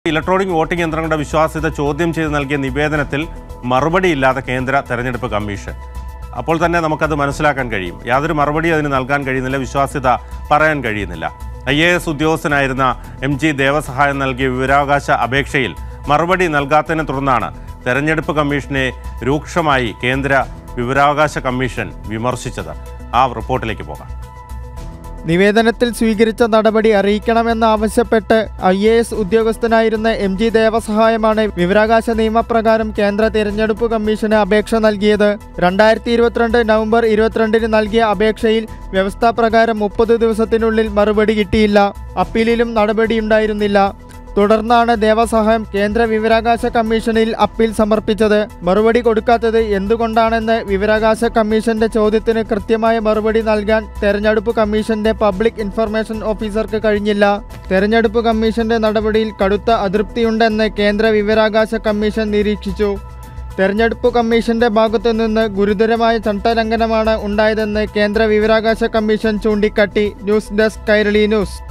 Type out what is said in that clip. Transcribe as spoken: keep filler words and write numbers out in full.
Electronic voting യന്ത്രങ്ങളുടെ വിശ്വാസ്യത ചോദ്യം ചെയ്ത് നൽകിയ നിവേദനത്തിൽ മറുപടിയില്ലാതെ കേന്ദ്ര തെരഞ്ഞെടുപ്പ് കമ്മീഷൻ. അപ്പോൾ തന്നെ നമുക്കത് മനസ്സിലാക്കാൻ കഴിയും. യാതൊരു മറുപടി അതിന് നൽകാൻ കഴിയുന്നില്ല, വിശ്വാസ്യത പറയാൻ കഴിയുന്നില്ല. ഐ എ എസ് ഉദ്യോഗസ്ഥനായിരുന്ന എം ജി ദേവസഹായം നൽകിയ വിവരാവകാശ അപേക്ഷയിൽ മറുപടി നൽകാത്തതിനെ തുടർന്നാണ് തെരഞ്ഞെടുപ്പ് കമ്മീഷനെ രൂക്ഷമായി കേന്ദ്ര വിവരാവകാശ കമ്മീഷൻ വിമർശിച്ചത്. ആ റിപ്പോർട്ടിലേക്ക് പോകാം. നിവേദനത്തിൽ സ്വീകരിച്ച നടപടി അറിയിക്കണമെന്നാവശ്യപ്പെട്ട് ഐ എ എസ് ഉദ്യോഗസ്ഥനായിരുന്ന എം ജി ദേവസഹായമാണ് വിവരാവകാശ നിയമപ്രകാരം കേന്ദ്ര തിരഞ്ഞെടുപ്പ് കമ്മീഷന് അപേക്ഷ നൽകിയത്. രണ്ടായിരത്തി ഇരുപത്തിരണ്ട് നവംബർ ഇരുപത്തിരണ്ടിന് നൽകിയ അപേക്ഷയിൽ വ്യവസ്ഥാപ്രകാരം മുപ്പത് ദിവസത്തിനുള്ളിൽ മറുപടി കിട്ടിയില്ല. അപ്പീലിലും നടപടിയുണ്ടായിരുന്നില്ല. തുടർന്നാണ് ദേവസഹായം കേന്ദ്ര വിവരാവകാശ കമ്മീഷനിൽ അപ്പീൽ സമർപ്പിച്ചത്. മറുപടി കൊടുക്കാത്തത് എന്തുകൊണ്ടാണെന്ന് വിവരാവകാശ കമ്മീഷന്റെ ചോദ്യത്തിന് കൃത്യമായ മറുപടി നൽകാൻ തെരഞ്ഞെടുപ്പ് കമ്മീഷന്റെ പബ്ലിക് ഇൻഫർമേഷൻ ഓഫീസർക്ക് കഴിഞ്ഞില്ല. തെരഞ്ഞെടുപ്പ് കമ്മീഷന്റെ നടപടിയിൽ കടുത്ത അതൃപ്തിയുണ്ടെന്ന് കേന്ദ്ര വിവരാവകാശ കമ്മീഷൻ നിരീക്ഷിച്ചു. തെരഞ്ഞെടുപ്പ് കമ്മീഷന്റെ ഭാഗത്തു നിന്ന് ഗുരുതരമായ ചട്ടലംഘനമാണ് ഉണ്ടായതെന്ന് കേന്ദ്ര വിവരാവകാശ കമ്മീഷൻ ചൂണ്ടിക്കാട്ടി. News desk Kairali news.